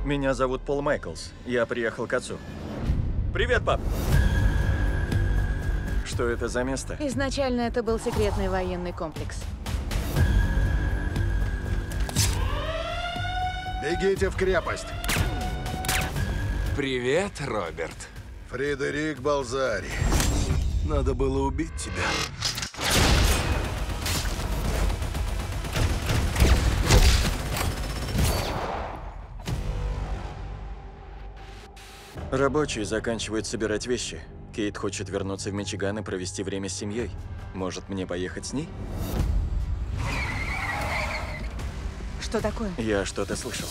Меня зовут Пол Майклс. Я приехал к отцу. Привет, пап! Что это за место? Изначально это был секретный военный комплекс. Бегите в крепость. Привет, Роберт. Фредерик Балзари. Надо было убить тебя. Рабочие заканчивают собирать вещи. Кейт хочет вернуться в Мичиган и провести время с семьей. Может, мне поехать с ней? Что такое? Я что-то слышал.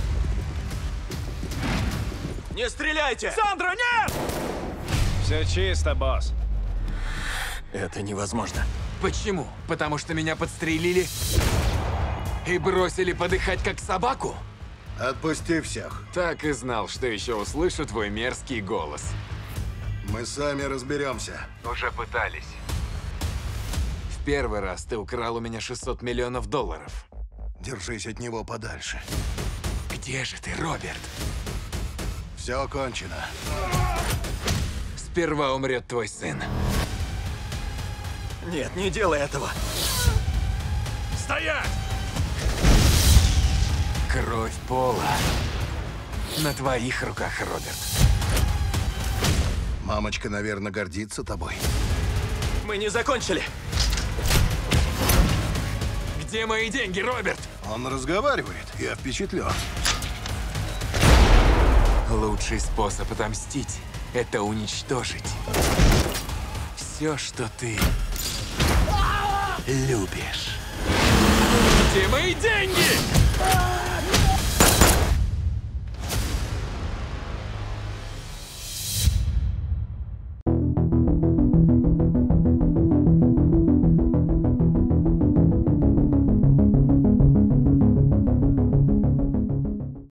Не стреляйте! Сандра, нет! Все чисто, босс. Это невозможно. Почему? Потому что меня подстрелили и бросили подыхать как собаку? Отпусти всех. Так и знал, что еще услышу твой мерзкий голос. Мы сами разберемся. Уже пытались. В первый раз ты украл у меня $600 миллионов. Держись от него подальше. Где же ты, Роберт? Все кончено. Сперва умрет твой сын. Нет, не делай этого. Стоять! Кровь Пола на твоих руках, Роберт. Мамочка, наверное, гордится тобой. Мы не закончили. Где мои деньги, Роберт? Он разговаривает. Я впечатлен. Лучший способ отомстить – это уничтожить все, что ты любишь. Где мои деньги?